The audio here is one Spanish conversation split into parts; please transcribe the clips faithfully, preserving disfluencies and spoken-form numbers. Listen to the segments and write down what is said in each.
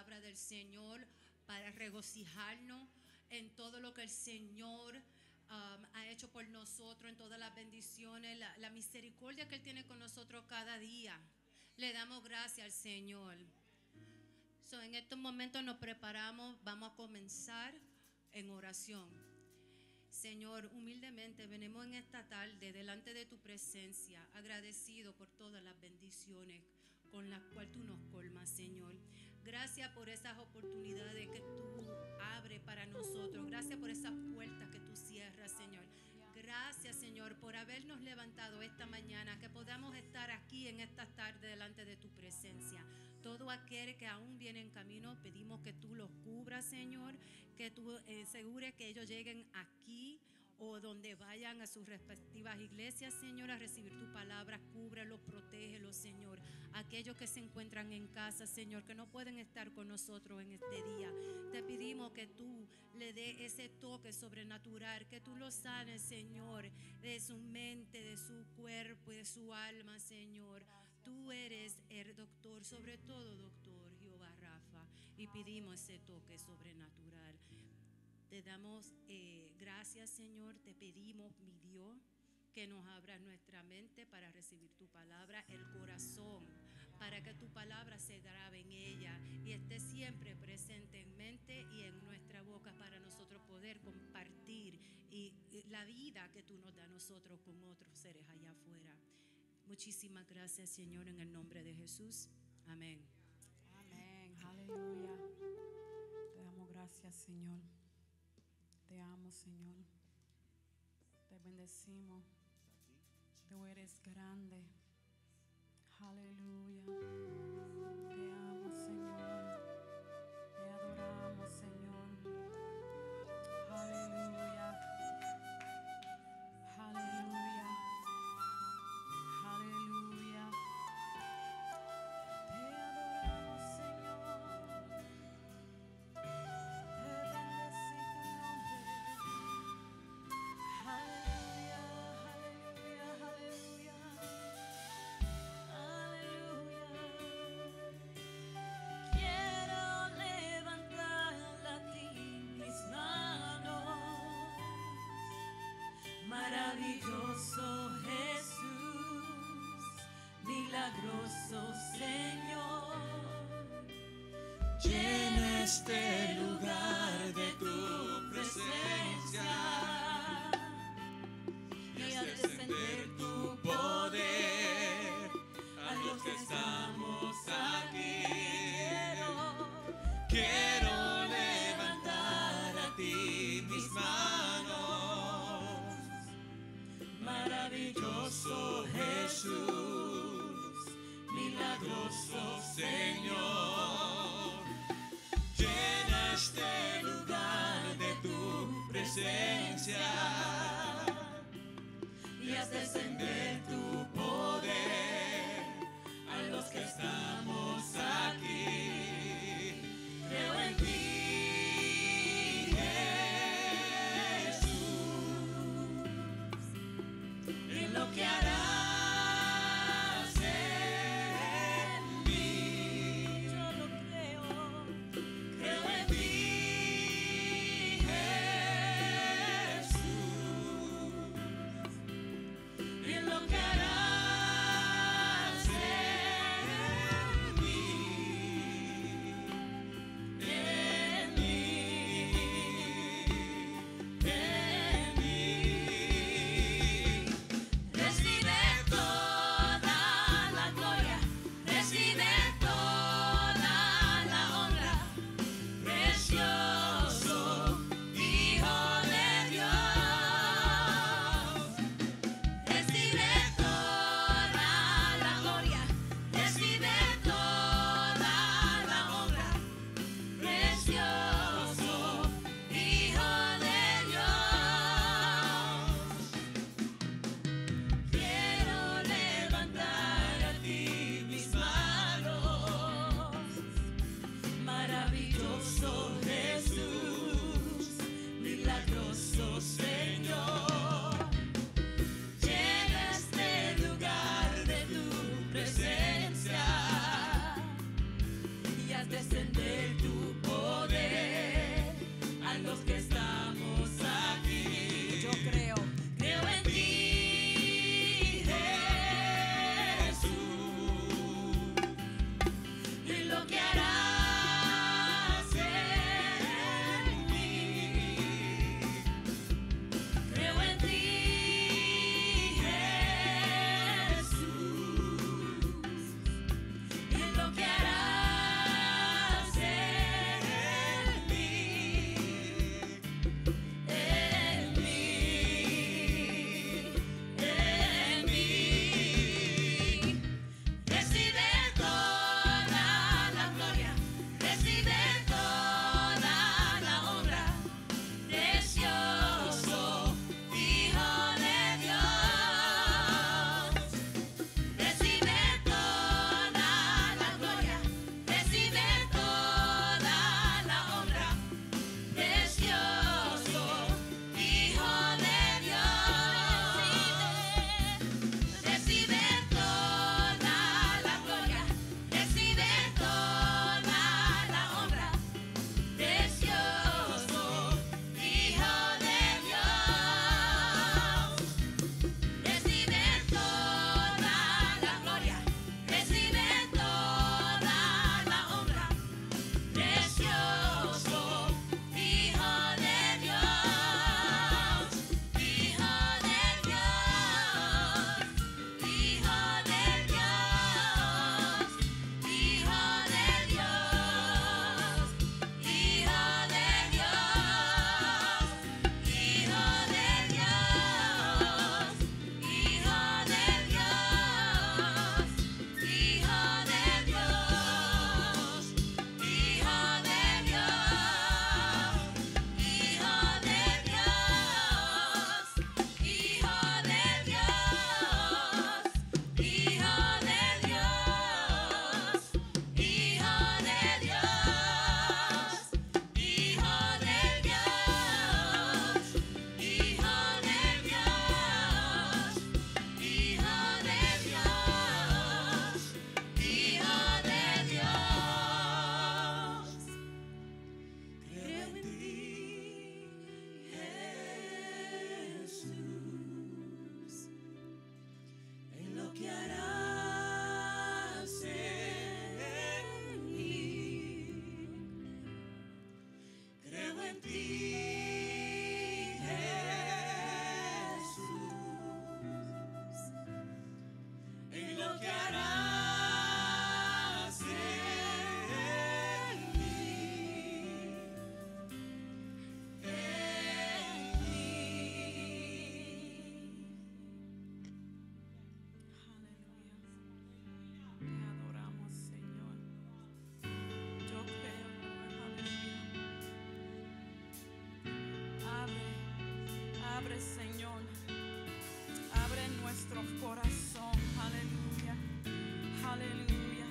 palabra del Señor para regocijarnos en todo lo que el Señor um, ha hecho por nosotros, en todas las bendiciones, la, la misericordia que Él tiene con nosotros cada día. Le damos gracias al Señor. So, en estos momentos nos preparamos, vamos a comenzar en oración. Señor, humildemente venimos en esta tarde delante de tu presencia, agradecido por todas las bendiciones con las cuales tú nos colmas, Señor. Gracias por esas oportunidades que tú abres para nosotros. Gracias por esas puertas que tú cierras, Señor. Gracias, Señor, por habernos levantado esta mañana, que podamos estar aquí en esta tarde delante de tu presencia. Todo aquel que aún viene en camino, pedimos que tú los cubras, Señor, que tú eh, asegures que ellos lleguen aquí o donde vayan a sus respectivas iglesias, Señor, a recibir tu palabra. Cúbrelos, protégelos, Señor. Aquellos que se encuentran en casa, Señor, que no pueden estar con nosotros en este día, te pedimos que tú le des ese toque sobrenatural, que tú los sanes, Señor, de su mente, de su cuerpo y de su alma, Señor. Tú eres el doctor, sobre todo, doctor Jehová Rafa, y pedimos ese toque sobrenatural. Te damos eh, gracias, Señor. Te pedimos, mi Dios, que nos abras nuestra mente para recibir tu palabra, el corazón, para que tu palabra se grabe en ella y esté siempre presente en mente y en nuestra boca, para nosotros poder compartir y, y la vida que tú nos das a nosotros con otros seres allá afuera. Muchísimas gracias, Señor, en el nombre de Jesús. Amén. Amén. Aleluya. Te damos gracias, Señor. Te amo, Señor. Te bendecimos. Tú eres grande. Aleluya. Te amo, Señor. Te adoramos, Señor. Aleluya. Aleluya. Aleluya. Te adoramos, Señor. Te bendecimos tu nombre. Aleluya, aleluya, aleluya. Aleluya. Quiero levantar a ti mis manos. Maravilloso Jesús, milagroso Señor. Llena este lugar de tu presencia y haz descender tu poder a los que estamos aquí. Quiero levantar a ti mis manos. Maravilloso Jesús, milagroso Señor. Llena este lugar de tu presencia y haz descender tu poder a los que estamos aquí. Creo en ti, Jesús, en lo que harás. Lo que harás en mí. Señor. Abre nuestro corazón. Aleluya. Aleluya.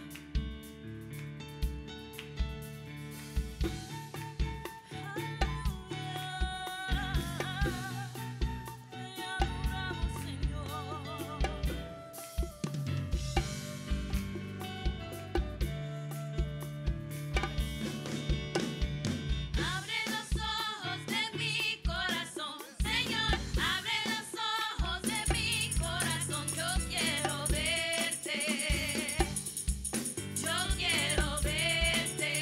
Te adoramos, Señor. Abre los ojos de mi corazón, Señor, abre los ojos de mi corazón. Yo quiero verte, yo quiero verte.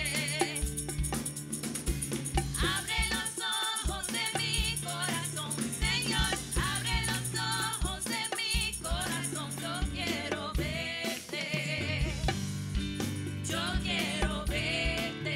Abre los ojos de mi corazón, Señor, abre los ojos de mi corazón. Yo quiero verte, yo quiero verte.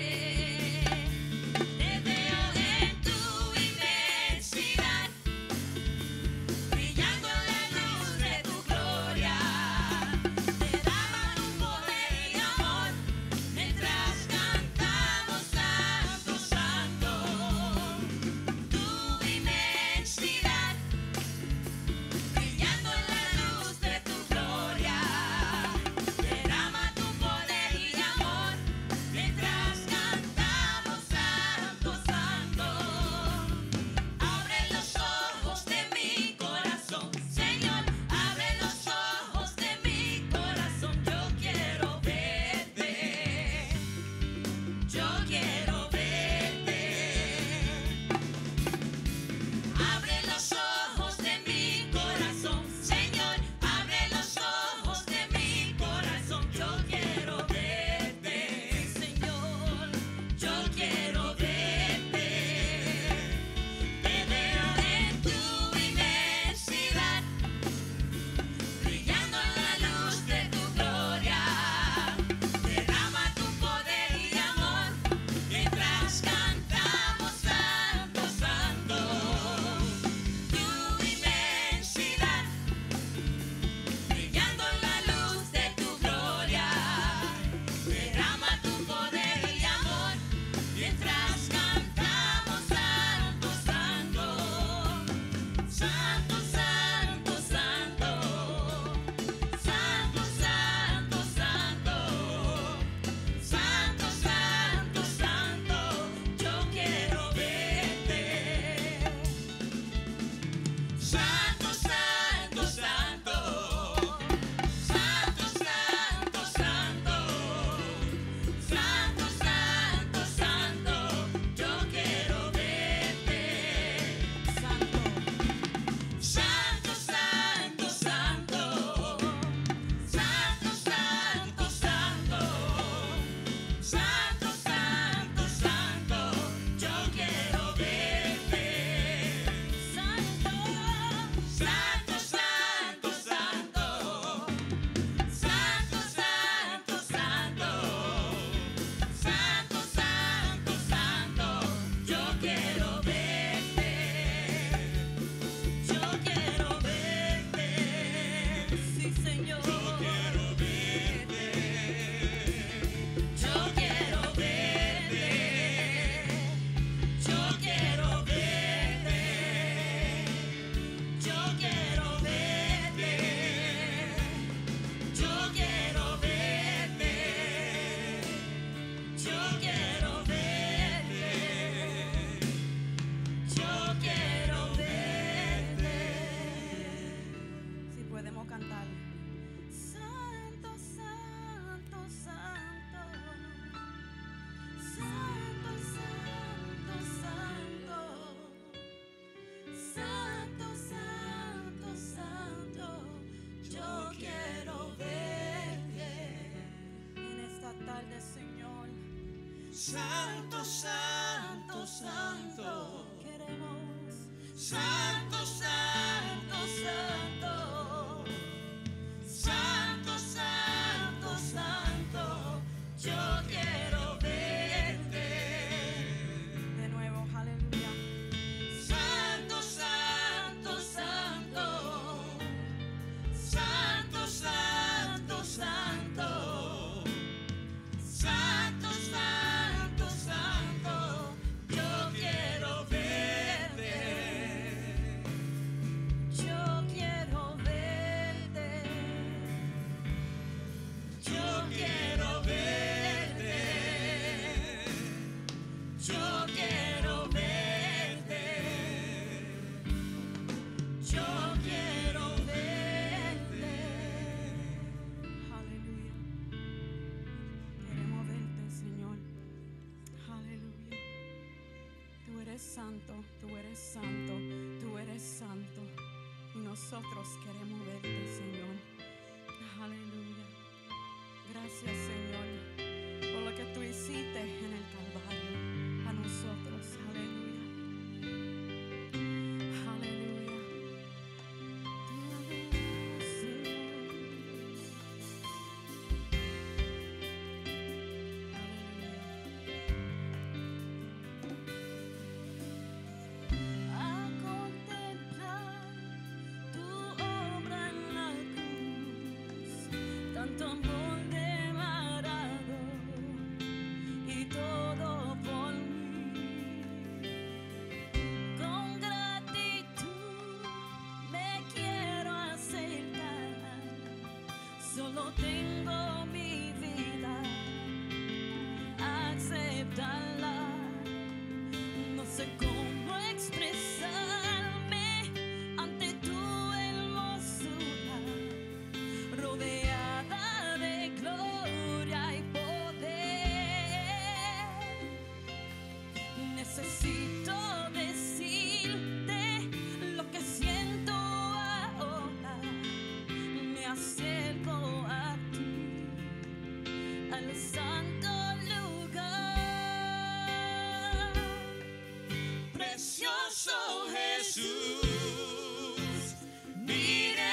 Te veo en tu inmensidad, brillando en la luz de tu gloria. Te daba tu poder y amor, mientras cantamos Santo, Santo. Tu inmensidad, brillando en la luz de tu gloria. Derrama tu poder y amor, mientras cantamos Santo, Santo. Abre los ojos de mi corazón, Señor, abre los ojos de mi corazón. Yo quiero verte, yo quiero verte. Abre los ojos de mi corazón, Señor, abre los ojos de mi corazón. Yo quiero verte, Señor, yo quiero verte. Te veo en tu inmensidad, brillando en la luz de tu gloria. Derrama tu poder y amor, mientras cantamos Santo, Santo. Tu inmensidad, brillando en la luz de tu gloria. Derrama tu poder y amor, mientras cantamos Santo, Santo. Santo, Santo, Santo. Santo, Santo, Santo. Santo, Santo, Santo. Yo quiero verte. Santo, Santo, Santo. Santo, Santo, Santo. Santo, Santo, Santo. Yo quiero verte. Santo, Santo, Santo, Santo. Santo, Santo, Santo. Santo, Santo, Santo. Yo quiero verte. Santo, Santo, Santo, Santo. Santo, Santo, Santo. Santo, Santo, Santo. Yo quiero verte. Yo quiero verte. Sí, Señor. Yo quiero verte. Yo quiero verte. Yo quiero verte. Yo quiero verte. Yo quiero verte. Yo quiero verte. Yo quiero verte. Si podemos cantar. Santo, Santo, Santo. Santo, Santo, Santo. Santo, Santo, Santo. Yo quiero verte. En esta tarde, Señor. Santo, Santo, Santo. Queremos. Santo, Santo, Santo. Santo, Santo, Santo. Yo quiero verte. De nuevo, aleluya. Santo, Santo, Santo. Santo, Santo, Santo. Santo, Santo, Santo. Yo quiero verte. santo, tú eres santo, tú eres santo. Y nosotros queremos verte, Señor. Aleluya. Gracias, Señor, por lo que tú hiciste en el Calvario a nosotros. Aleluya. Aleluya. A contemplar tu obra en la cruz, tanto amor demandado y todo por mí. Con gratitud me quiero acercar, solo tengo mi vida, aceptarla. No sé cómo expresarme ante tu hermosura, rodeada de gloria y poder. Necesito decirte lo que siento ahora. Me acerco a ti, al santo lugar. Precioso Jesús, mi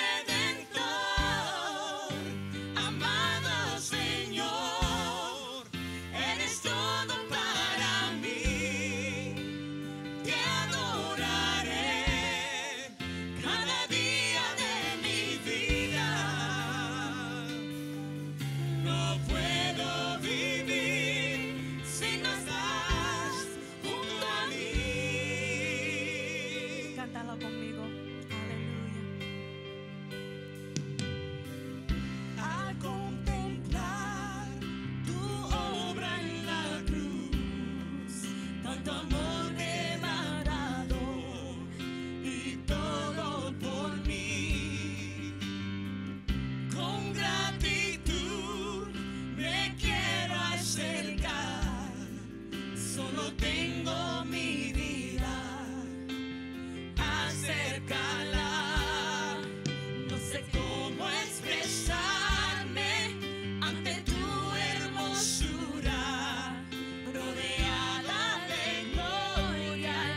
Redentor, amado Señor, eres todo para mí. Te adoraré cada día de mi vida. No puedo vivir si no estás junto a mí. Cántalo conmigo. Aleluya. Al contemplar tu obra en la cruz, tanto amor demandado y todo por mí. Con gratitud me quiero acercar, solo tengo mi vida, acércala. No sé cómo expresarme ante tu hermosura, rodeada de gloria y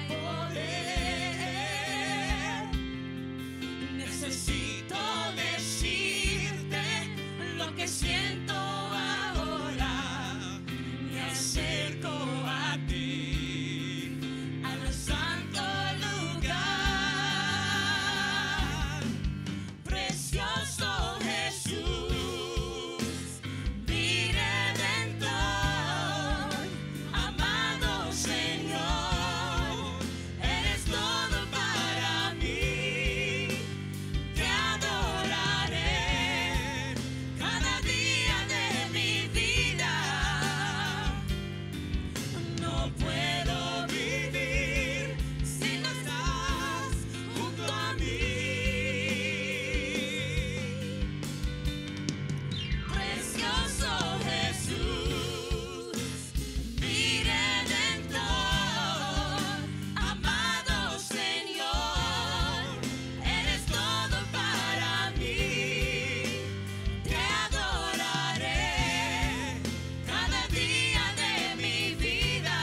poder. Necesito decirte lo que siento ahora. Me acerco a ti, al santo lugar. Precioso Jesús, mi Redentor, amado Señor, eres todo para mí. Te adoraré cada día de mi vida. No puedo vivir si no estás junto a mí. Precioso Jesús, mi Redentor, amado Señor, eres todo para mí. Te adoraré cada día de mi vida.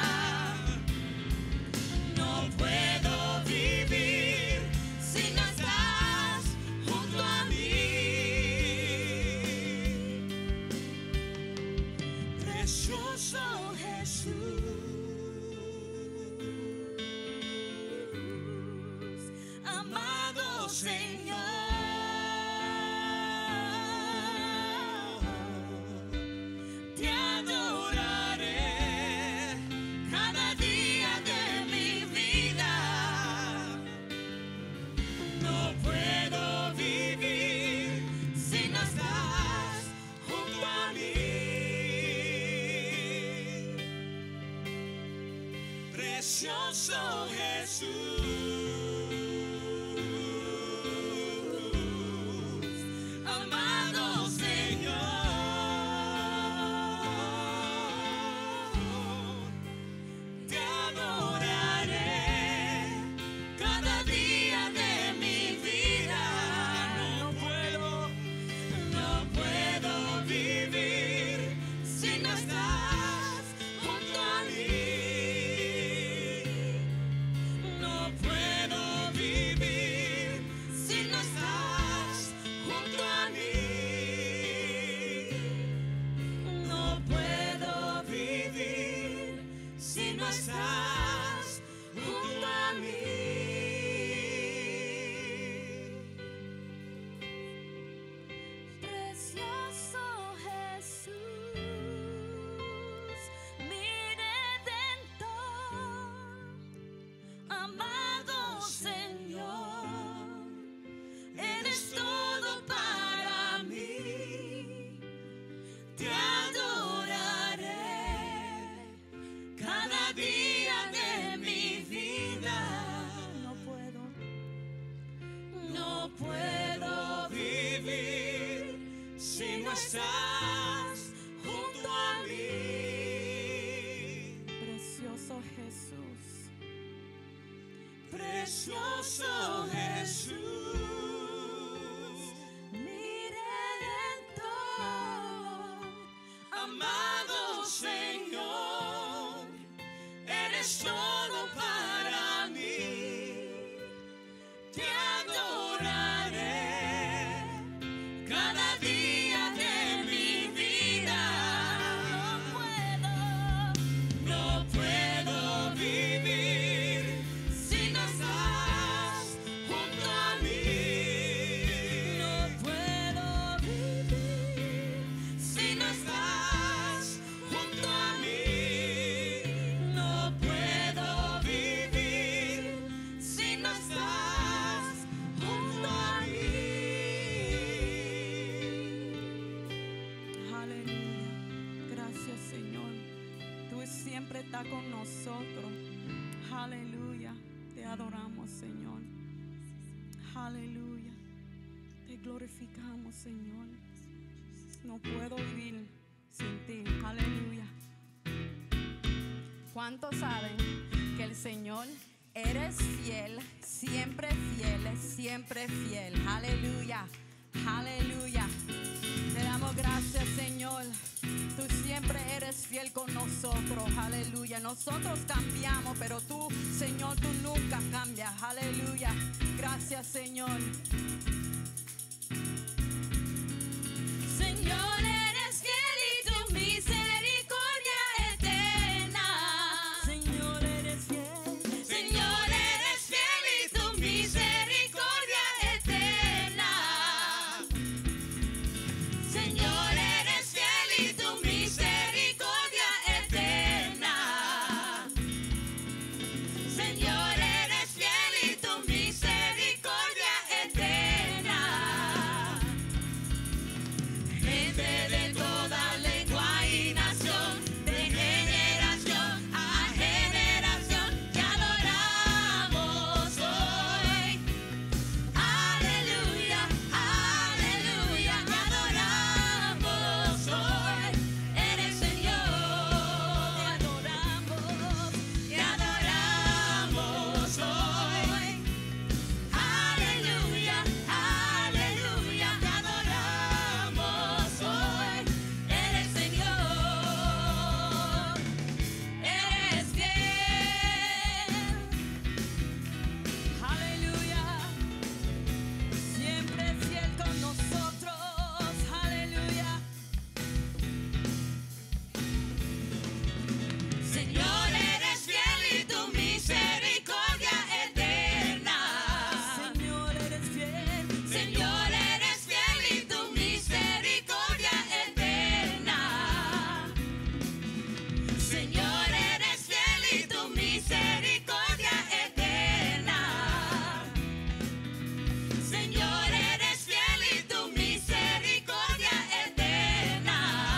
No puedo vivir si no estás junto a mí. Precioso Jesús, amado Señor, te adoraré cada día de mi vida. No puedo vivir si no estás junto a mí. Precioso Jesús, amado Señor, te adoraré precioso Jesús, mi Redentor. amado Señor, eres todo para mí. Te adoraré cada día de mi vida. No puedo vivir si no estás junto a mí. No puedo vivir Si no estás junto a mí, no puedo vivir. Si no estás junto a mí. Aleluya. Gracias, Señor. Tú siempre estás con nosotros. Aleluya. Te adoramos, Señor. Aleluya. Te glorificamos, Señor. No puedo vivir sin ti. Aleluya. ¿Cuántos saben que el Señor eres fiel, siempre fiel, siempre fiel? Aleluya. Aleluya. Te damos gracias, Señor. Tú siempre eres fiel con nosotros. Aleluya. Nosotros cambiamos, pero tú, Señor, tú nunca cambias. Aleluya. Gracias, Señor. Señor, eres fiel y tu misericordia eterna. Señor, eres fiel. Señor, eres fiel y tu misericordia eterna. Señor, eres fiel y tu misericordia eterna. Señor, eres fiel y tu misericordia eterna. Gente de toda lengua y nación, de generación a generación, te adoramos hoy. Aleluya, aleluya, te adoramos hoy. Eres Señor, te adoramos, te adoramos hoy. Aleluya, aleluya, te adoramos hoy. Eres Señor, eres fiel. Aleluya. Siempre fiel con nosotros. Aleluya. Señor, eres fiel y tu misericordia eterna. Señor, eres fiel. Señor, eres fiel y tu misericordia eterna. Señor, eres fiel y tu misericordia eterna. Señor, eres fiel y tu misericordia eterna.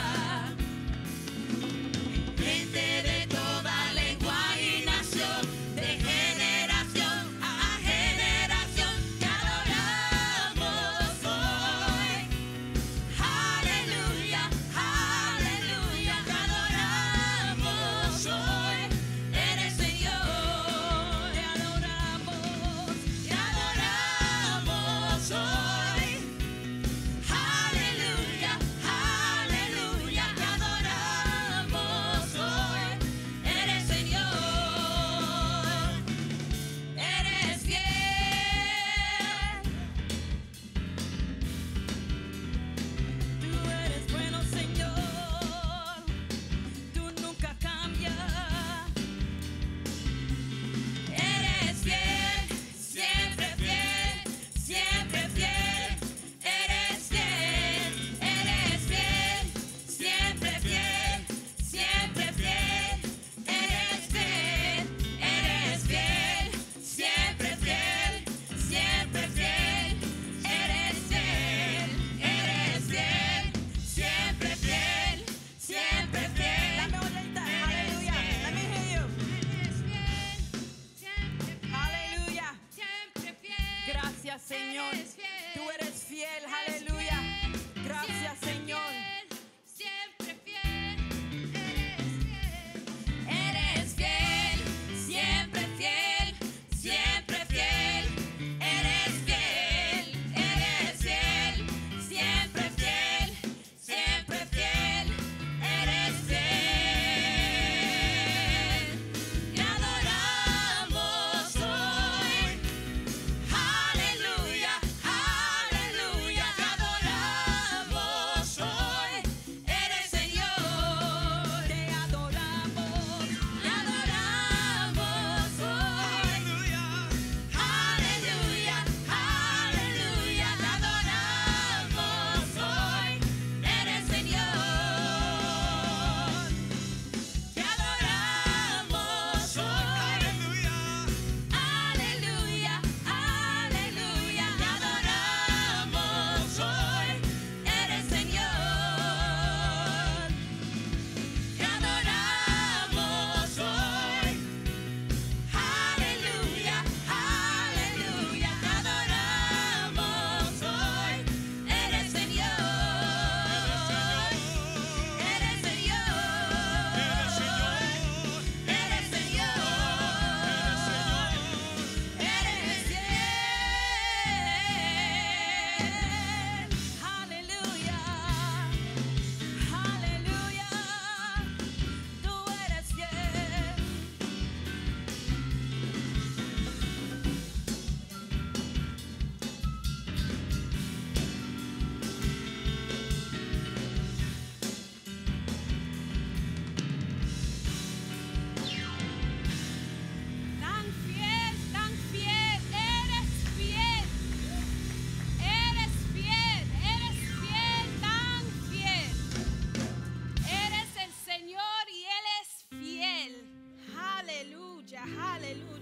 Gente de toda lengua y nación, de generación a generación, te adoramos hoy. Aleluya, aleluya, te adoramos hoy. Eres Señor, te adoramos, te adoramos hoy. Aleluya, aleluya, te adoramos hoy. Eres Señor, eres fiel. Tú eres bueno, Señor. Tú nunca cambias. Eres fiel, siempre fiel, siempre fiel. Eres fiel, eres fiel, siempre fiel, siempre fiel. Eres fiel, eres fiel, siempre fiel, siempre fiel. Eres fiel, eres fiel, siempre fiel, siempre fiel. Dame ahorita. Aleluya. Let me hear you. Eres fiel, siempre fiel, Aleluya. siempre fiel. Gracias, Señor. Eres fiel. Tú eres fiel. Eres Aleluya. fiel, Gracias, siempre Señor. fiel, siempre fiel. Eres fiel. Eres fiel, siempre fiel, siempre fiel.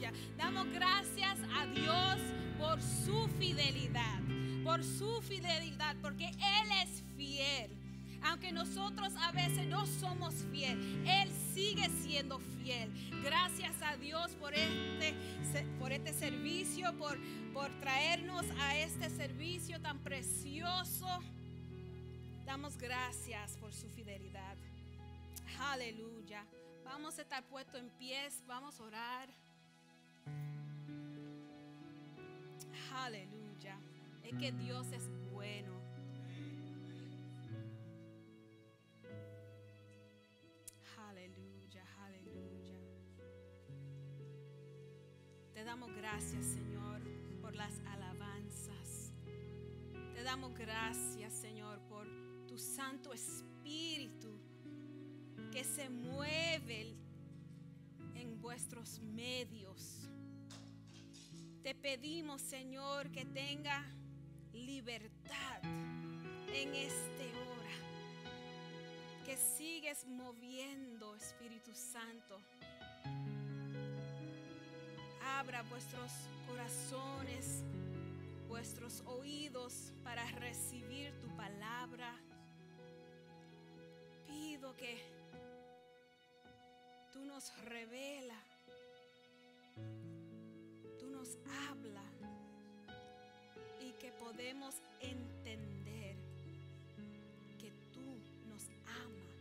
Aleluya. Damos gracias a Dios por su fidelidad, por su fidelidad, porque Él es fiel. Aunque nosotros a veces no somos fiel, Él sigue siendo fiel. Gracias a Dios por este, por este servicio, por, por traernos a este servicio tan precioso. Damos gracias por su fidelidad. Aleluya. Vamos a estar puestos en pies, vamos a orar. Aleluya. Es que Dios es bueno. Aleluya, aleluya. Te damos gracias, Señor, por las alabanzas. Te damos gracias, Señor, por tu Santo Espíritu que se mueve en vuestros medios. Te pedimos, Señor, que tenga libertad en esta hora. Que sigues moviendo, Espíritu Santo. Abra vuestros corazones, vuestros oídos para recibir tu palabra. Pido que tú nos revela, tú nos habla y que podemos entender que tú nos amas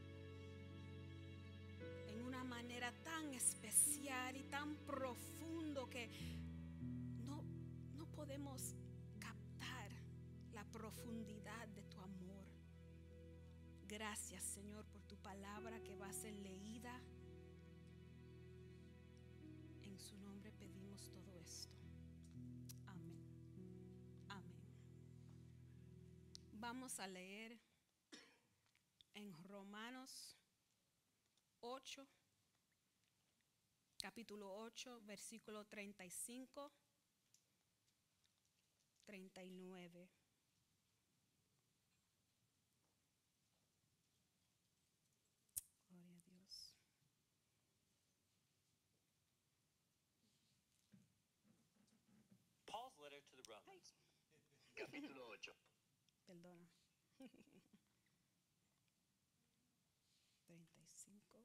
en una manera tan especial y tan profundo que no, no podemos captar la profundidad de tu amor. Gracias, Señor, por tu palabra que va a ser leída. En su nombre pedimos todo esto. Amén. Amén. Vamos a leer en Romanos ocho, capítulo ocho, versículo treinta y cinco, treinta y nueve. Gloria a Dios. Paul's letter to the Romans, capítulo ocho. Perdona. treinta y cinco.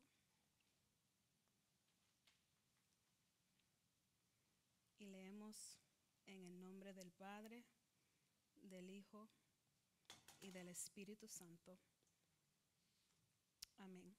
Y leemos en el nombre del Padre, del Hijo y del Espíritu Santo. Amén.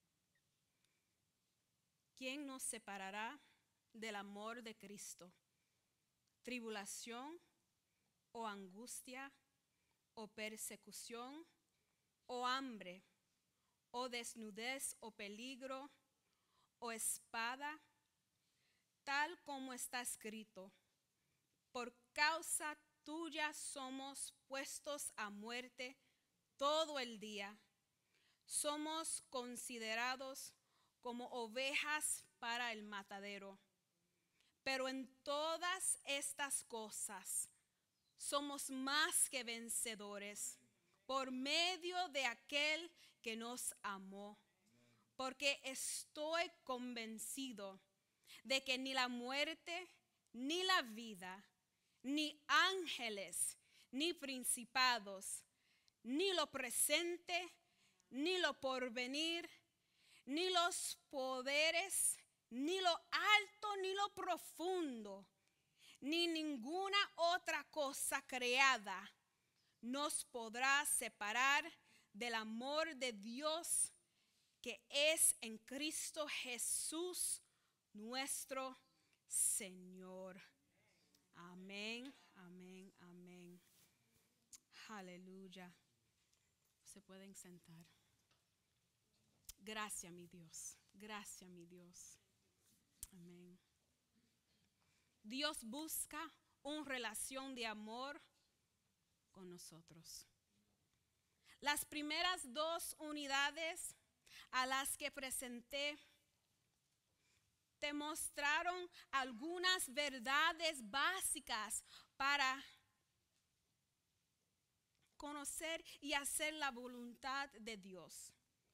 ¿Quién nos separará del amor de Cristo? ¿Tribulación o angustia o persecución o hambre o desnudez o peligro o espada? Tal como está escrito: por causa tuya somos puestos a muerte todo el día. Somos considerados como ovejas para el matadero. Pero en todas estas cosas somos más que vencedores por medio de aquel que nos amó. Porque estoy convencido de que ni la muerte, ni la vida, ni ángeles, ni principados, ni lo presente, ni lo porvenir, ni los poderes, ni lo alto, ni lo profundo, ni ninguna otra cosa creada nos podrá separar del amor de Dios que es en Cristo Jesús, nuestro Señor. Amén, amén, amén. Aleluya. Se pueden sentar. Gracias, mi Dios. Gracias, mi Dios. Amén. Dios busca una relación de amor con nosotros. Las primeras dos unidades a las que presenté te mostraron algunas verdades básicas para conocer y hacer la voluntad de Dios.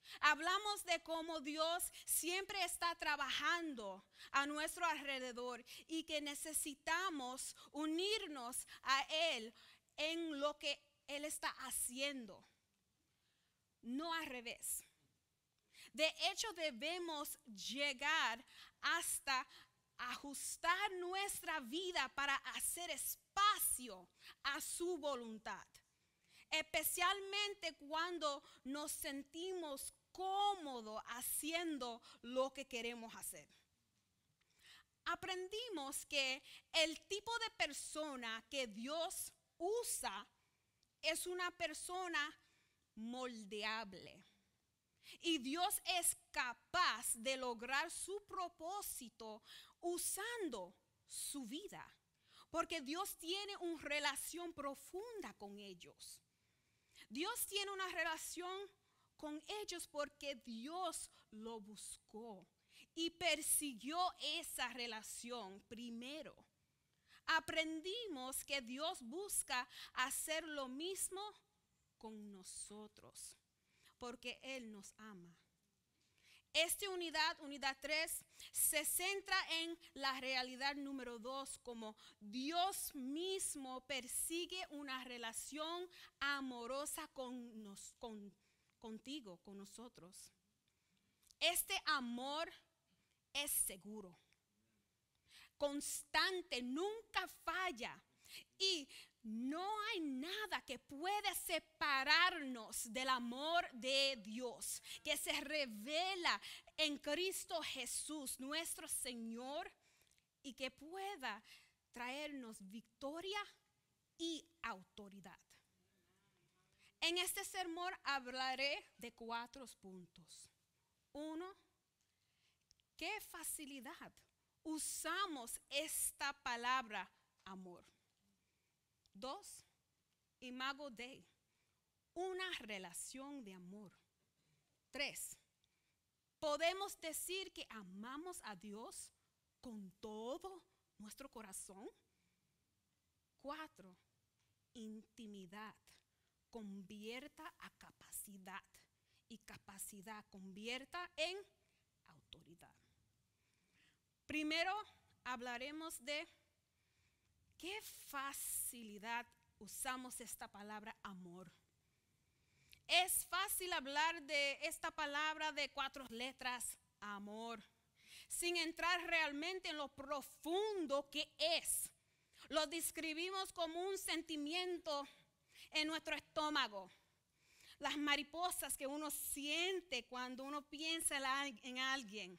Hablamos de cómo Dios siempre está trabajando a nuestro alrededor y que necesitamos unirnos a Él en lo que Él está haciendo, no al revés. De hecho, debemos llegar hasta ajustar nuestra vida para hacer espacio a su voluntad, especialmente cuando nos sentimos cómodos haciendo lo que queremos hacer. Aprendimos que el tipo de persona que Dios usa es una persona moldeable. Y Dios es capaz de lograr su propósito usando su vida, porque Dios tiene una relación profunda con ellos. Dios tiene una relación con ellos porque Dios lo buscó y persiguió esa relación primero. Aprendimos que Dios busca hacer lo mismo con nosotros, porque Él nos ama. Esta unidad, unidad tres, se centra en la realidad número dos, como Dios mismo persigue una relación amorosa con nos, con, contigo, con nosotros. Este amor es seguro, constante, nunca falla, y no hay nada que pueda separarnos del amor de Dios, que se revela en Cristo Jesús, nuestro Señor, y que pueda traernos victoria y autoridad. En este sermón hablaré de cuatro puntos. Uno, qué facilidad usamos esta palabra amor. Dos, Imago Dei, una relación de amor. Tres, podemos decir que amamos a Dios con todo nuestro corazón. Cuatro, intimidad convierta a capacidad y capacidad convierta en autoridad. Primero hablaremos de qué facilidad usamos esta palabra amor. Es fácil hablar de esta palabra de cuatro letras, amor, sin entrar realmente en lo profundo que es. Lo describimos como un sentimiento en nuestro estómago. Las mariposas que uno siente cuando uno piensa en alguien.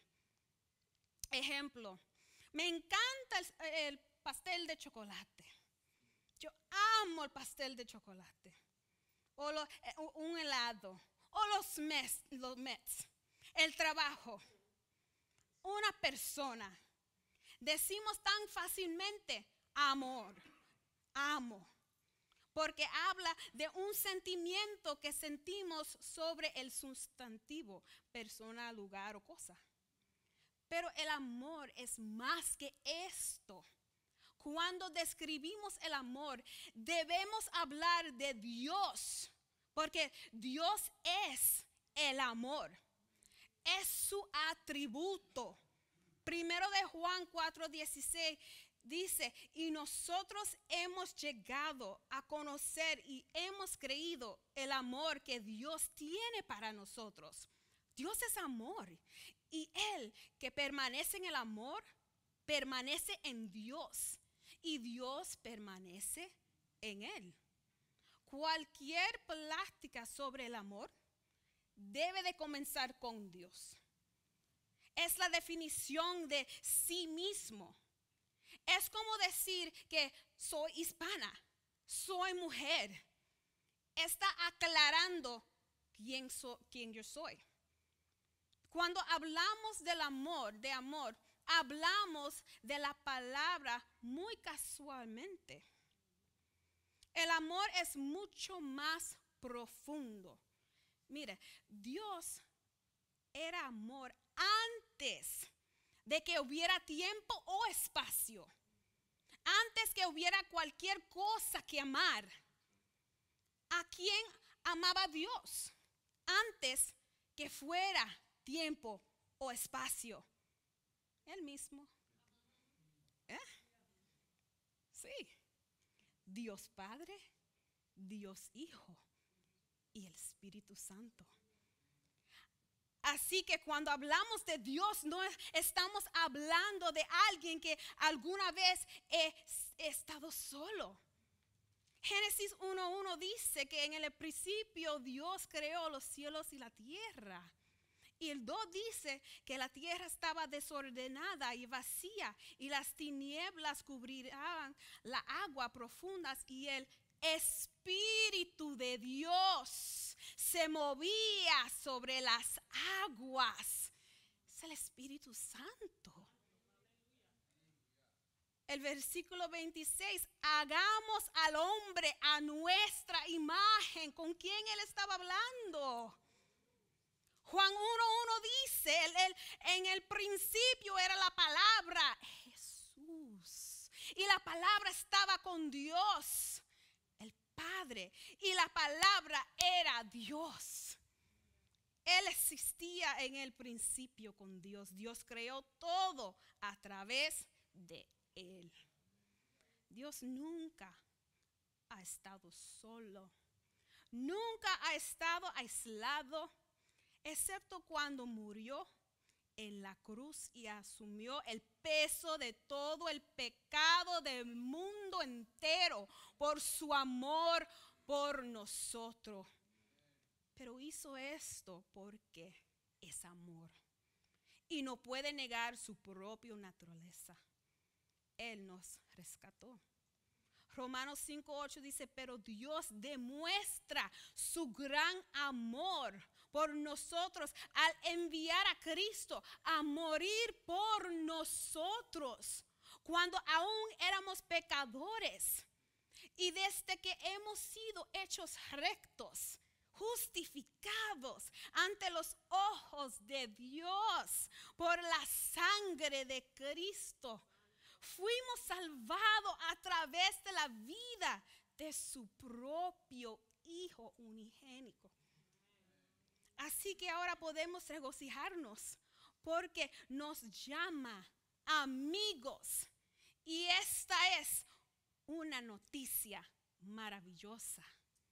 Ejemplo, me encanta el, el pastel de chocolate. Yo amo el pastel de chocolate. O lo, un helado. O los Mets, los Mets. El trabajo. Una persona. Decimos tan fácilmente amor. Amo. Porque habla de un sentimiento que sentimos sobre el sustantivo, persona, lugar o cosa. Pero el amor es más que esto. Cuando describimos el amor, debemos hablar de Dios, porque Dios es el amor. Es su atributo. Primero de Juan cuatro dieciséis dice, y nosotros hemos llegado a conocer y hemos creído el amor que Dios tiene para nosotros. Dios es amor. Y Él que permanece en el amor, permanece en Dios. Y Dios permanece en Él. Cualquier plática sobre el amor debe de comenzar con Dios. Es la definición de sí mismo. Es como decir que soy hispana, soy mujer. Está aclarando quién, so, quién yo soy. Cuando hablamos del amor, de amor, hablamos de la palabra muy casualmente. El amor es mucho más profundo. Mire, Dios era amor antes de que hubiera tiempo o espacio. Antes que hubiera cualquier cosa que amar. ¿A quién amaba Dios? Antes que fuera tiempo o espacio. Él mismo. ¿Eh? Sí. Dios Padre, Dios Hijo y el Espíritu Santo. Así que cuando hablamos de Dios, no estamos hablando de alguien que alguna vez he, he estado solo. Génesis uno uno dice que en el principio Dios creó los cielos y la tierra. Y el dos dice que la tierra estaba desordenada y vacía y las tinieblas cubrían la agua profundas y el Espíritu de Dios se movía sobre las aguas. Es el Espíritu Santo. El versículo veintiséis, hagamos al hombre a nuestra imagen. ¿Con quién él estaba hablando? Juan uno uno dice, el, el, en el principio era la palabra Jesús. Y la palabra estaba con Dios, el Padre. Y la palabra era Dios. Él existía en el principio con Dios. Dios creó todo a través de Él. Dios nunca ha estado solo. Nunca ha estado aislado. Excepto cuando murió en la cruz y asumió el peso de todo el pecado del mundo entero por su amor por nosotros. Pero hizo esto porque es amor y no puede negar su propia naturaleza. Él nos rescató. Romanos cinco ocho dice, pero Dios demuestra su gran amor por nosotros al enviar a Cristo a morir por nosotros cuando aún éramos pecadores. Y desde que hemos sido hechos rectos, justificados ante los ojos de Dios por la sangre de Cristo, fuimos salvados a través de la vida de su propio Hijo unigénito. Así que ahora podemos regocijarnos porque nos llama amigos. Y esta es una noticia maravillosa.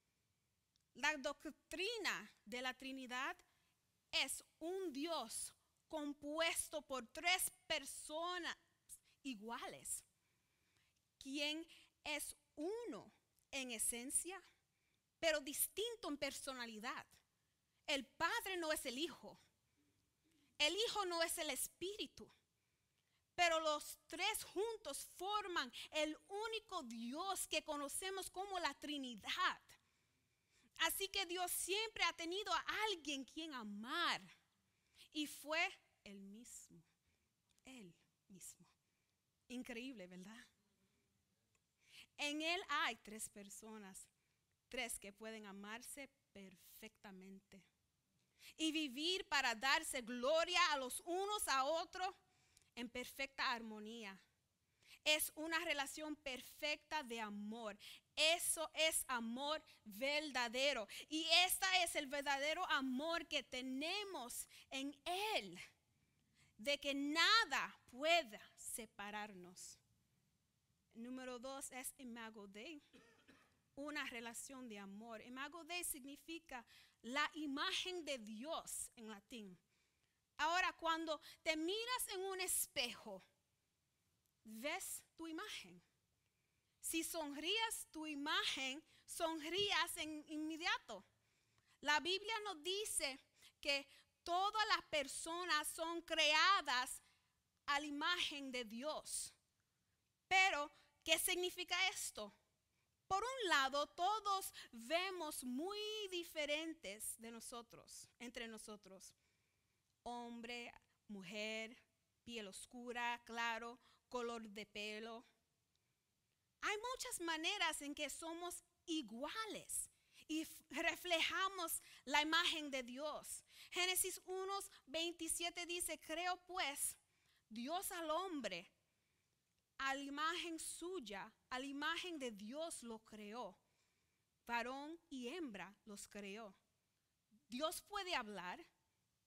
La doctrina de la Trinidad es un Dios compuesto por tres personas iguales, quien es uno en esencia, pero distinto en personalidad. El Padre no es el Hijo, el Hijo no es el Espíritu, pero los tres juntos forman el único Dios que conocemos como la Trinidad. Así que Dios siempre ha tenido a alguien quien amar, y fue Él mismo, Él mismo. Increíble, ¿verdad? En Él hay tres personas, tres que pueden amarse perfectamente y vivir para darse gloria a los unos a otros en perfecta armonía. Es una relación perfecta de amor. Eso es amor verdadero. Y este es el verdadero amor que tenemos en Él, de que nada pueda separarnos. Número dos es imago Dei, una relación de amor. Imago Dei significa la imagen de Dios en latín. Ahora, cuando te miras en un espejo, ves tu imagen. Si sonrías tu imagen, sonrías en inmediato. La Biblia nos dice que todas las personas son creadas a la imagen de Dios. Pero, ¿qué significa esto? Por un lado, todos vemos muy diferentes de nosotros, entre nosotros. Hombre, mujer, piel oscura, claro, color de pelo. Hay muchas maneras en que somos iguales y reflejamos la imagen de Dios. Génesis uno veintisiete dice, creo pues Dios al hombre, a la imagen suya, a la imagen de Dios lo creó. Varón y hembra los creó. Dios puede hablar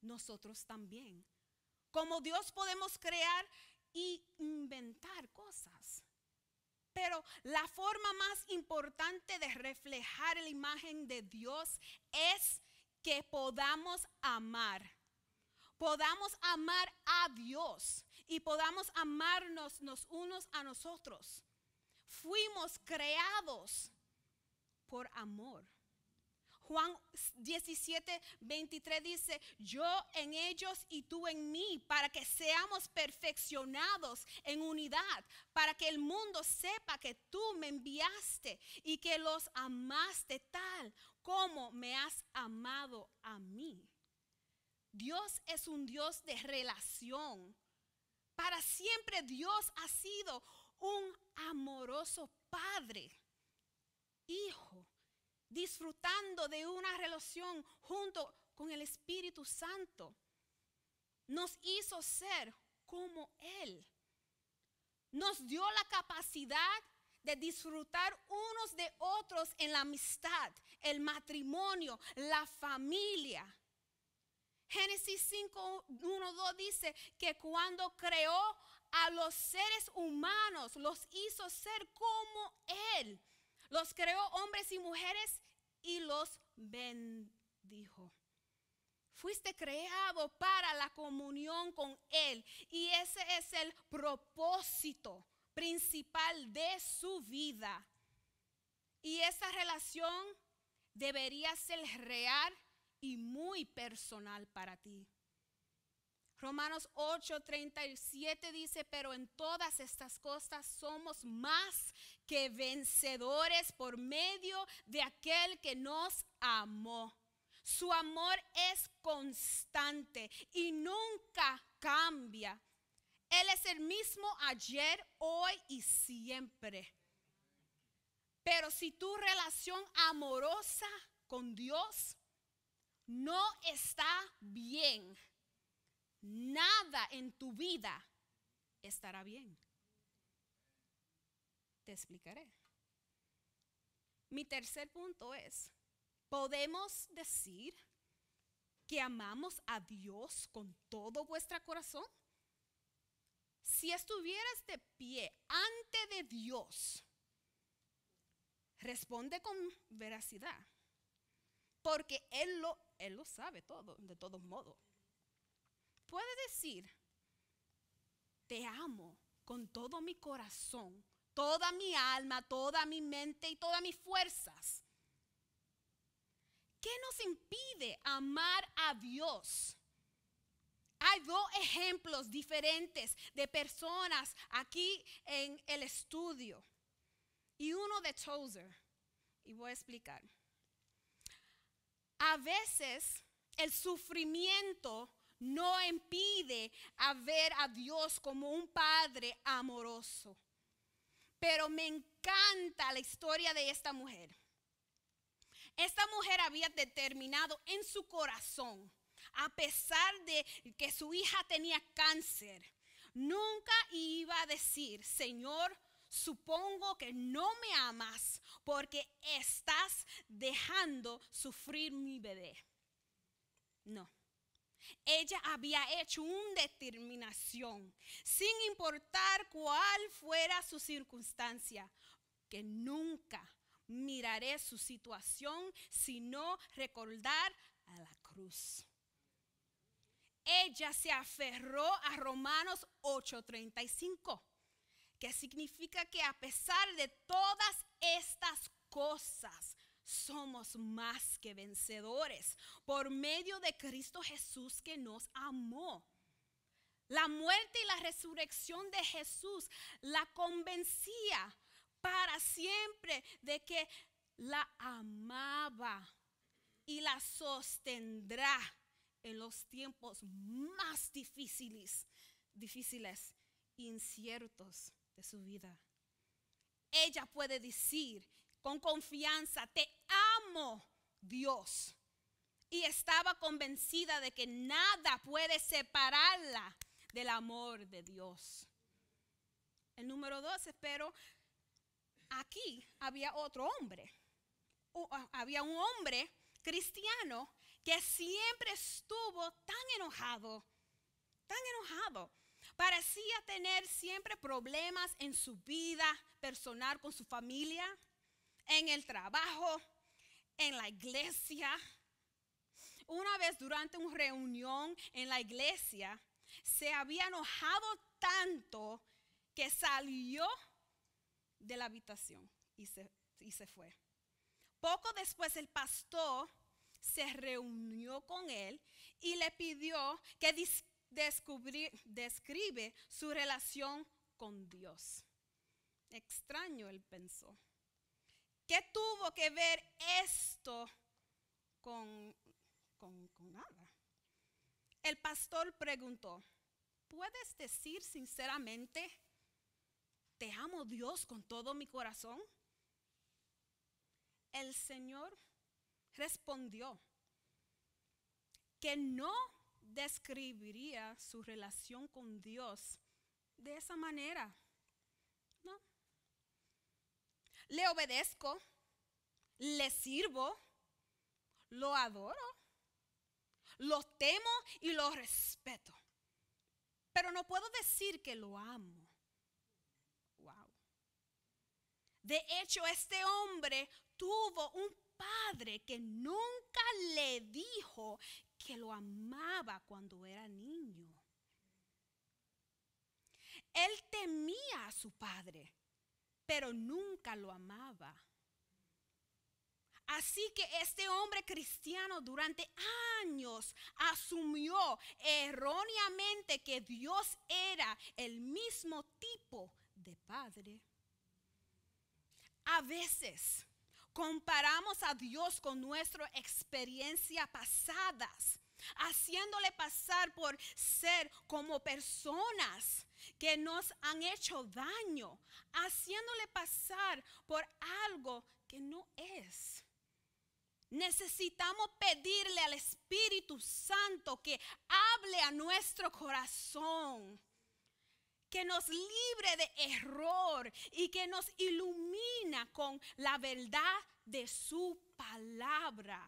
nosotros también. Como Dios podemos crear y inventar cosas. Pero la forma más importante de reflejar la imagen de Dios es que podamos amar. Podamos amar a Dios y podamos amarnos los unos a nosotros. Fuimos creados por amor. Juan diecisiete, veintitrés dice, yo en ellos y tú en mí, para que seamos perfeccionados en unidad, para que el mundo sepa que tú me enviaste y que los amaste tal como me has amado a mí. Dios es un Dios de relación. Para siempre Dios ha sido un amoroso Padre, Hijo, disfrutando de una relación junto con el Espíritu Santo. Nos hizo ser como Él. Nos dio la capacidad de disfrutar unos de otros en la amistad, el matrimonio, la familia. Génesis cinco, uno, dos dice que cuando creó a los seres humanos, los hizo ser como Él. Los creó hombres y mujeres y los bendijo. Fuiste creado para la comunión con Él y ese es el propósito principal de su vida. Y esa relación debería ser real y muy personal para ti. Romanos ocho, treinta y siete dice, pero en todas estas cosas somos más que vencedores por medio de aquel que nos amó. Su amor es constante y nunca cambia. Él es el mismo ayer, hoy y siempre. Pero si tu relación amorosa con Dios no está bien, nada en tu vida estará bien. Te explicaré. Mi tercer punto es, ¿podemos decir que amamos a Dios con todo vuestro corazón? Si estuvieras de pie ante de Dios, responde con veracidad, porque Él lo, Él lo sabe todo, de todos modos. Puede decir, te amo con todo mi corazón, toda mi alma, toda mi mente y todas mis fuerzas. ¿Qué nos impide amar a Dios? Hay dos ejemplos diferentes de personas aquí en el estudio y uno de Tozer. Y voy a explicar. A veces el sufrimiento no impide a ver a Dios como un Padre amoroso. Pero me encanta la historia de esta mujer. Esta mujer había determinado en su corazón, a pesar de que su hija tenía cáncer, nunca iba a decir, Señor, supongo que no me amas porque estás dejando sufrir mi bebé. No. Ella había hecho una determinación, sin importar cuál fuera su circunstancia, que nunca miraré su situación, sino recordar a la cruz. Ella se aferró a Romanos ocho treinta y cinco, que significa que a pesar de todas estas cosas, somos más que vencedores por medio de Cristo Jesús que nos amó. La muerte y la resurrección de Jesús la convencía para siempre de que la amaba y la sostendrá en los tiempos más difíciles, difíciles, inciertos de su vida. Ella puede decir con confianza, te amo, Dios. Y estaba convencida de que nada puede separarla del amor de Dios. El número doce, pero aquí había otro hombre. Había un hombre cristiano que siempre estuvo tan enojado, tan enojado. Parecía tener siempre problemas en su vida personal con su familia, en el trabajo, en la iglesia. Una vez durante una reunión en la iglesia, se había enojado tanto que salió de la habitación y se, y se fue. Poco después el pastor se reunió con él y le pidió que dis- descubri- describe su relación con Dios. Extraño, él pensó. ¿Qué tuvo que ver esto con, con, con nada? El pastor preguntó, ¿puedes decir sinceramente, te amo Dios con todo mi corazón? El Señor respondió que no describiría su relación con Dios de esa manera. No. Le obedezco, le sirvo, lo adoro, lo temo y lo respeto. Pero no puedo decir que lo amo. Wow. De hecho, este hombre tuvo un padre que nunca le dijo que lo amaba cuando era niño. Él temía a su padre, pero nunca lo amaba. Así que este hombre cristiano durante años asumió erróneamente que Dios era el mismo tipo de padre. A veces comparamos a Dios con nuestras experiencias pasadas, haciéndole pasar por ser como personas que nos han hecho daño, haciéndole pasar por algo que no es. Necesitamos pedirle al Espíritu Santo que hable a nuestro corazón, que nos libre de error y que nos ilumina con la verdad de su palabra.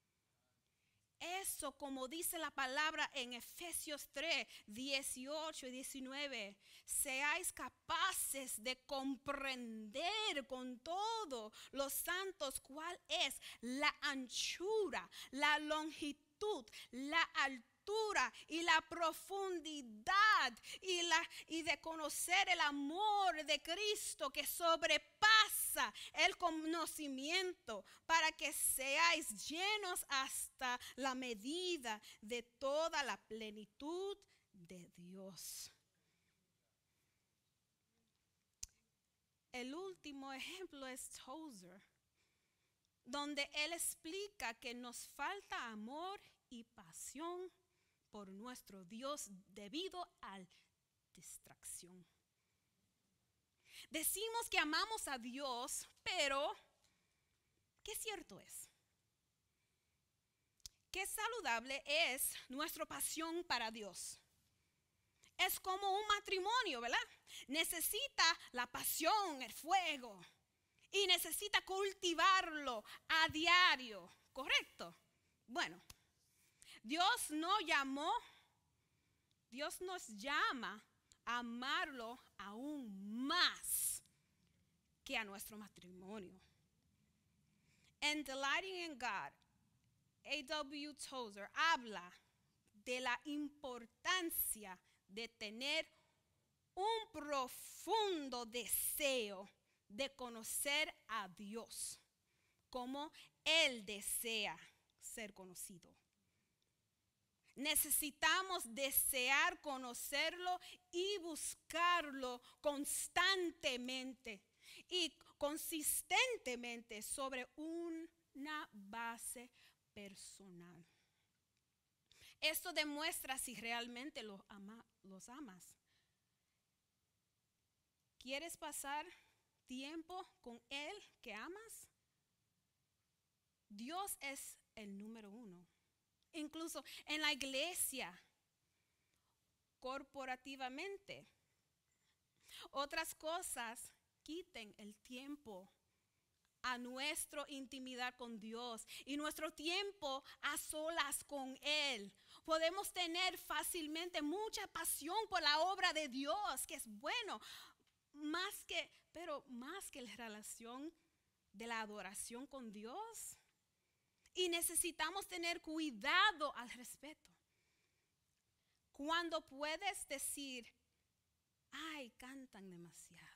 Eso, como dice la palabra en Efesios tres, dieciocho y diecinueve, seáis capaces de comprender con todos los santos cuál es la anchura, la longitud, la altura y la profundidad y, la, y de conocer el amor de Cristo que sobrepasa el conocimiento, para que seáis llenos hasta la medida de toda la plenitud de Dios. El último ejemplo es Tozer, donde él explica que nos falta amor y pasión por nuestro Dios debido a la distracción. Decimos que amamos a Dios, pero ¿qué cierto es? ¿Qué saludable es nuestra pasión para Dios? Es como un matrimonio, ¿verdad? Necesita la pasión, el fuego, y necesita cultivarlo a diario, ¿correcto? Bueno, Dios nos llamó, Dios nos llama a amarlo aún más que a nuestro matrimonio. En Delighting in God, A W Tozer habla de la importancia de tener un profundo deseo de conocer a Dios como Él desea ser conocido. Necesitamos desear conocerlo y buscarlo constantemente y consistentemente sobre una base personal. Esto demuestra si realmente los, ama, los amas. ¿Quieres pasar tiempo con Él que amas? Dios es el número uno. Incluso en la iglesia, corporativamente. Otras cosas quiten el tiempo a nuestra intimidad con Dios y nuestro tiempo a solas con Él, podemos tener fácilmente mucha pasión por la obra de Dios, que es bueno, más que, pero más que la relación de la adoración con Dios. Y necesitamos tener cuidado al respecto. Cuando puedes decir, ay, cantan demasiado.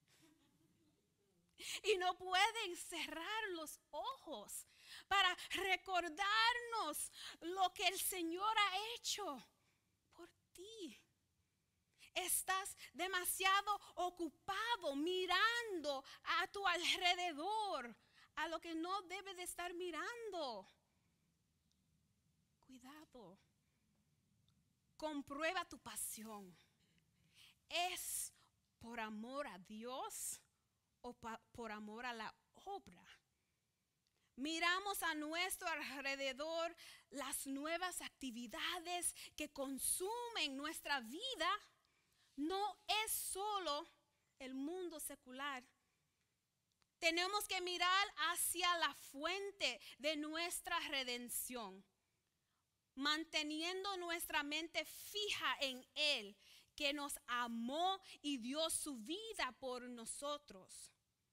Y no pueden cerrar los ojos para recordarnos lo que el Señor ha hecho por ti. Estás demasiado ocupado mirando a tu alrededor, a lo que no debe de estar mirando. Cuidado. Comprueba tu pasión. ¿Es por amor a Dios o pa- por amor a la obra? Miramos a nuestro alrededor las nuevas actividades que consumen nuestra vida. No es solo el mundo secular. Tenemos que mirar hacia la fuente de nuestra redención, manteniendo nuestra mente fija en Él, que nos amó y dio su vida por nosotros.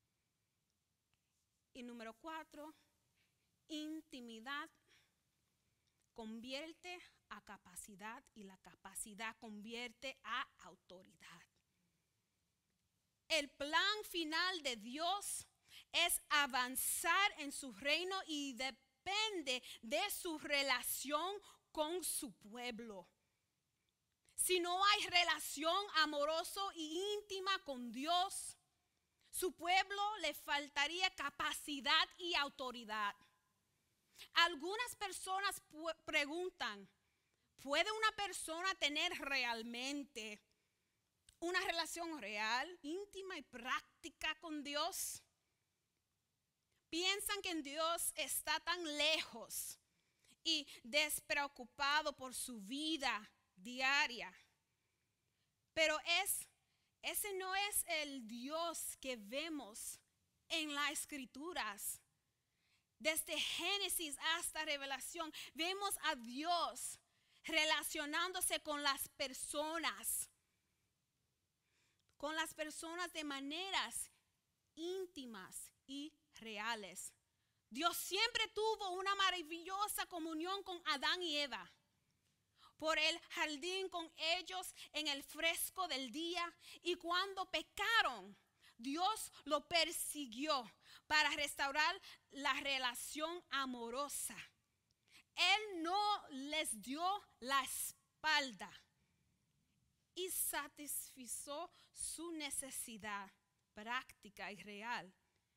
Y número cuatro, intimidad convierte a capacidad y la capacidad convierte a autoridad. El plan final de Dios es avanzar en su reino y depende de su relación con su pueblo. Si no hay relación amorosa y íntima con Dios, su pueblo le faltaría capacidad y autoridad. Algunas personas pu- preguntan, ¿puede una persona tener realmente una relación real, íntima y práctica con Dios? Piensan que Dios está tan lejos y despreocupado por su vida diaria. Pero es, ese no es el Dios que vemos en las Escrituras. Desde Génesis hasta Revelación, vemos a Dios relacionándose con las personas, con las personas de maneras íntimas y reales. Dios siempre tuvo una maravillosa comunión con Adán y Eva. Por el jardín con ellos en el fresco del día, y cuando pecaron, Dios lo persiguió para restaurar la relación amorosa. Él no les dio la espalda y satisfizo su necesidad práctica y real,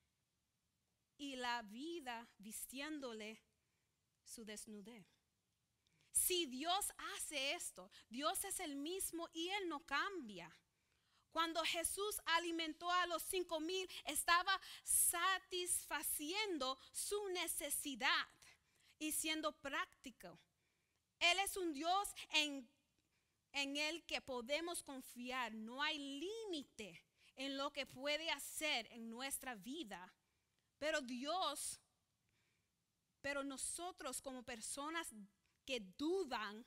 y la vida vistiéndole su desnudez. Si Dios hace esto, Dios es el mismo y Él no cambia. Cuando Jesús alimentó a los cinco mil, estaba satisfaciendo su necesidad y siendo práctico. Él es un Dios en, en el que podemos confiar. No hay límite en lo que puede hacer en nuestra vida. Pero Dios, pero nosotros como personas que dudan,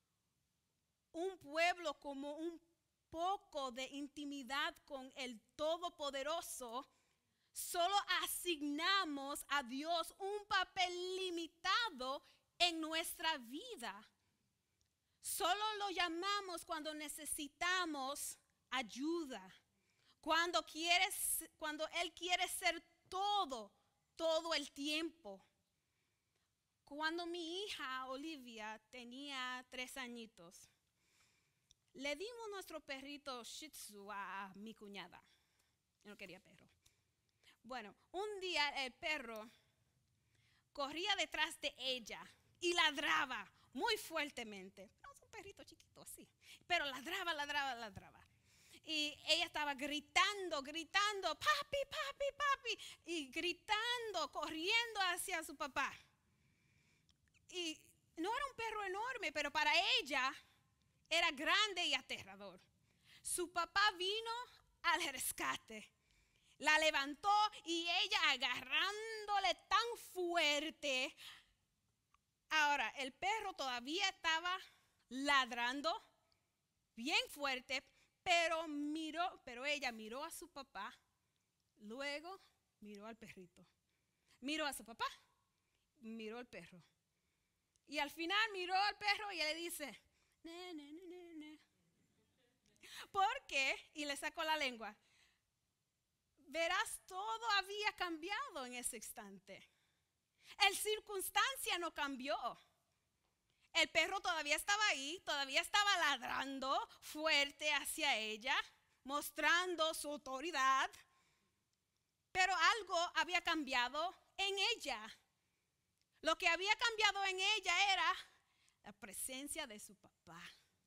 un pueblo como un poco de intimidad con el Todopoderoso, solo asignamos a Dios un papel limitado en nuestra vida. Solo lo llamamos cuando necesitamos ayuda, cuando, quieres, cuando Él quiere ser todo, todo el tiempo. Cuando mi hija Olivia tenía tres añitos, le dimos nuestro perrito Shih Tzu a mi cuñada. Yo no quería perro. Bueno, un día el perro corría detrás de ella y ladraba muy fuertemente. No, es un perrito chiquito así, pero ladraba, ladraba, ladraba. Y ella estaba gritando, gritando, papi, papi, papi, y gritando, corriendo hacia su papá. Y no era un perro enorme, pero para ella era grande y aterrador. Su papá vino al rescate La levantó y ella agarrándole tan fuerte. Ahora, el perro todavía estaba ladrando bien fuerte, pero miró, pero ella miró a su papá, luego miró al perrito. Miró a su papá, miró al perro. Y al final miró al perro y le dice, ne, ne, ne, ne, ne. ¿Por qué? Y le sacó la lengua. Verás, todo había cambiado en ese instante. El circunstancia no cambió. El perro todavía estaba ahí, todavía estaba ladrando fuerte hacia ella, mostrando su autoridad. Pero algo había cambiado en ella. Lo que había cambiado en ella era la presencia de su papá.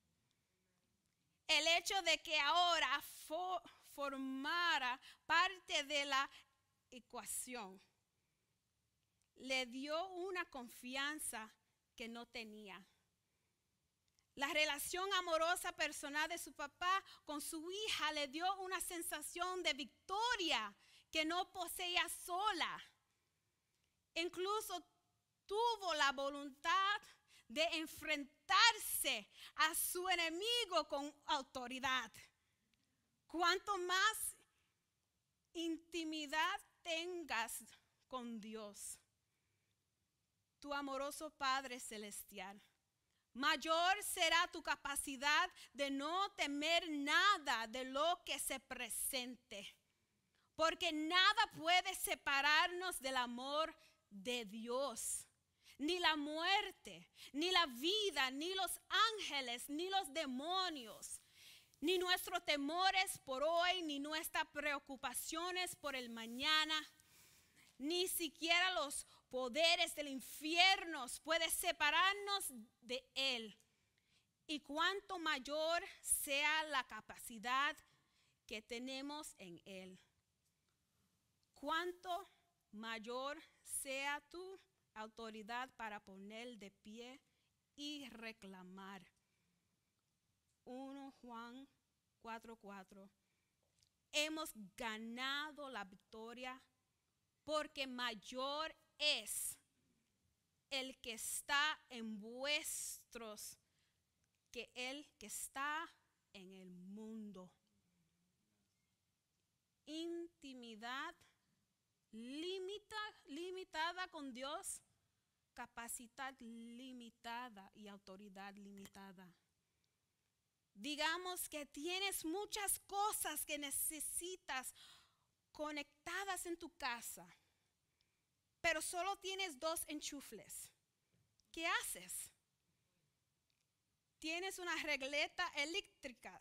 El hecho de que ahora fo- formara parte de la ecuación le dio una confianza que no tenía. La relación amorosa personal de su papá con su hija le dio una sensación de victoria que no poseía sola. Incluso tuvo la voluntad de enfrentarse a su enemigo con autoridad. Cuanto más intimidad tengas con Dios, tu amoroso Padre Celestial, mayor será tu capacidad de no temer nada de lo que se presente. Porque nada puede separarnos del amor de Dios. Ni la muerte, ni la vida, ni los ángeles, ni los demonios, ni nuestros temores por hoy, ni nuestras preocupaciones por el mañana, ni siquiera los poderes del infierno pueden separarnos de Él. Y cuanto mayor sea la capacidad que tenemos en Él, cuanto mayor sea tu autoridad para poner de pie y reclamar. primero Juan cuatro cuatro. Hemos ganado la victoria porque mayor es el que está en vuestros que el que está en el mundo. Intimidad limita, limitada con Dios, capacidad limitada y autoridad limitada. Digamos que tienes muchas cosas que necesitas conectadas en tu casa, pero solo tienes dos enchufles. ¿Qué haces? Tienes una regleta eléctrica.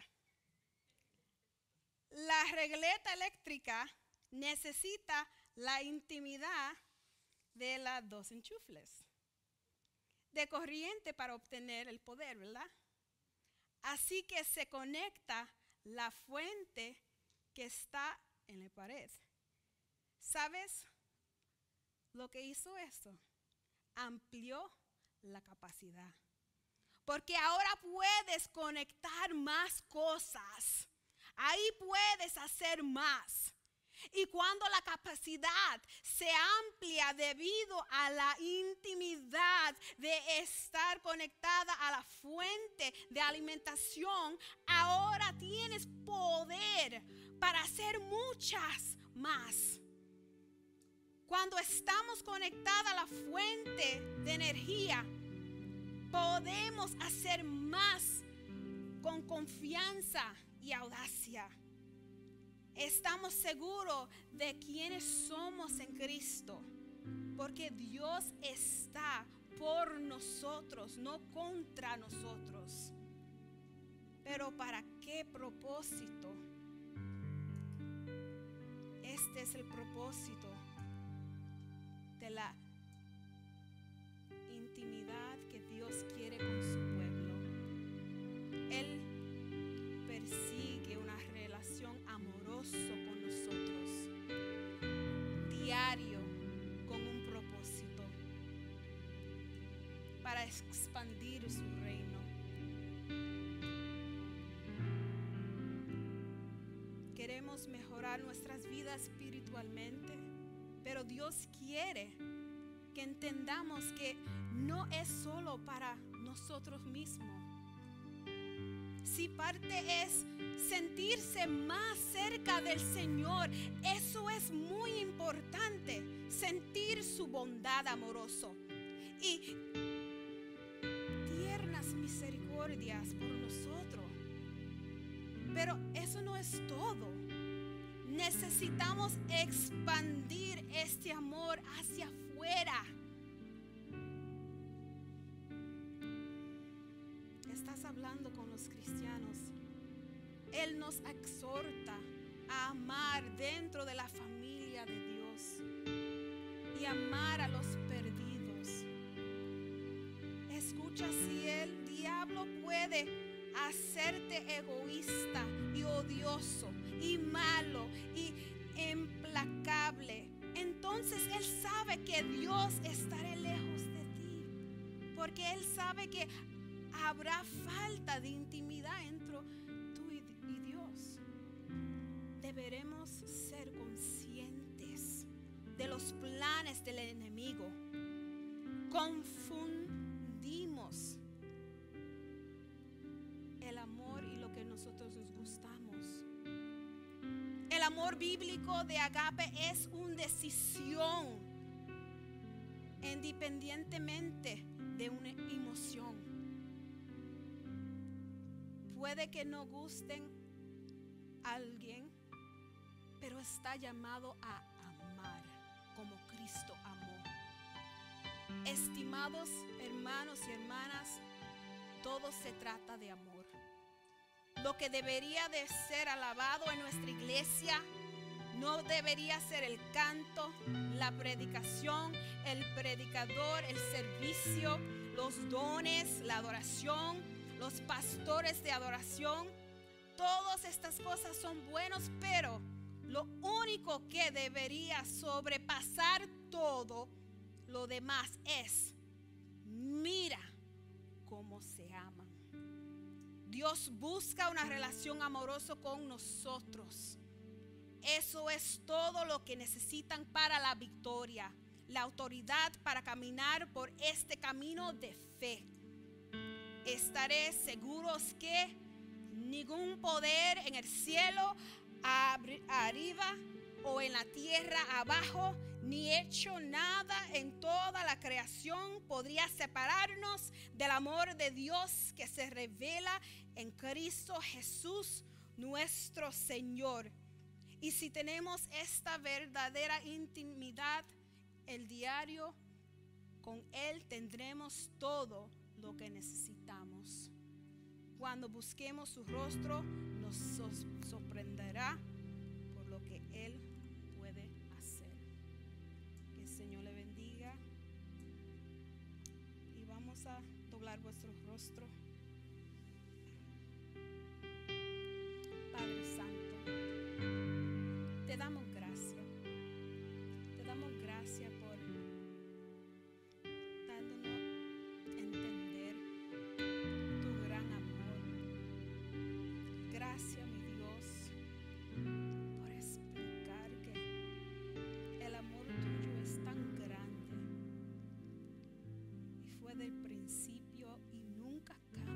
La regleta eléctrica necesita la intimidad de las dos enchufles de corriente para obtener el poder, ¿verdad? Así que se conecta la fuente que está en la pared. ¿Sabes lo que hizo esto? Amplió la capacidad. Porque ahora puedes conectar más cosas. Ahí puedes hacer más. Y cuando la capacidad se amplia debido a la intimidad de estar conectada a la fuente de alimentación, ahora tienes poder para hacer muchas más. Cuando estamos conectados a la fuente de energía, podemos hacer más con confianza y audacia. Estamos seguros de quiénes somos en Cristo, porque Dios está por nosotros, no contra nosotros. Pero ¿para qué propósito? Este es el propósito de la intimidad que Dios quiere con su pueblo. Él persigue una relación amorosa con nosotros, diario, con un propósito, para expandir su reino. Queremos queremos mejorar nuestras vidas espiritualmente, pero Dios quiere que entendamos que no es solo para nosotros mismos. Si parte es sentirse más cerca del Señor, eso es muy importante, sentir su bondad amoroso y tiernas misericordias por nosotros. Pero eso no es todo. Necesitamos expandir este amor hacia afuera. Estás hablando con los cristianos. Él nos exhorta a amar dentro de la familia de Dios y amar a los perdidos. Escucha, si el diablo puede hacerte egoísta y odioso y malo y implacable, entonces Él sabe que Dios estará lejos de ti, porque Él sabe que habrá falta de intimidad entre tú y, y Dios. Deberemos ser conscientes de los planes del enemigo. Confundimos el amor y lo que nosotros nos gustamos. El amor bíblico de agape es una decisión independientemente de una emoción. Puede que no gusten a alguien, pero está llamado a amar como Cristo amó. Estimados hermanos y hermanas, todo se trata de amor. Lo que debería de ser alabado en nuestra iglesia no debería ser el canto, la predicación, el predicador, el servicio, los dones, la adoración, los pastores de adoración. Todas estas cosas son buenos, pero lo único que debería sobrepasar todo lo demás es: mira cómo se aman. Dios busca una relación amorosa con nosotros. Eso es todo lo que necesitan para la victoria, la autoridad para caminar por este camino de fe. Estaré seguros que ningún poder en el cielo arriba o en la tierra abajo, ni hecho nada en toda la creación podría separarnos del amor de Dios que se revela en Cristo Jesús, nuestro Señor. Y si tenemos esta verdadera intimidad, el diario con Él, tendremos todo lo que necesitamos. Cuando busquemos su rostro, nos sorprenderá por lo que Él puede hacer. Que el Señor le bendiga. Y vamos a doblar vuestro rostro. Padre Santo, te damos gracias. Te damos gracias por dándonos entender tu gran amor. Gracias, mi Dios, por explicar que el amor tuyo es tan grande y fue del principio y nunca cambia.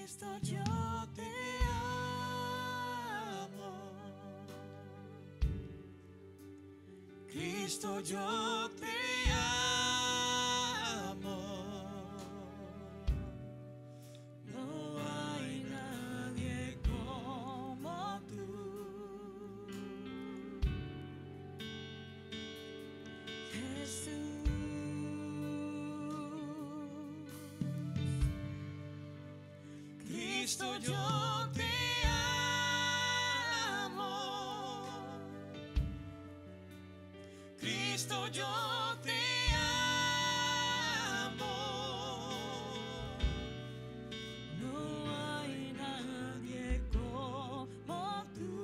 Cristo, yo te amo. Cristo, yo te amo. No hay nadie como tú. Jesús. Cristo, yo te amo. Cristo, yo te amo. No hay nadie como tú.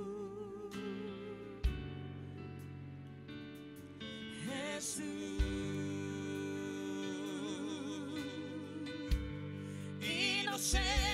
Jesús. Inocente.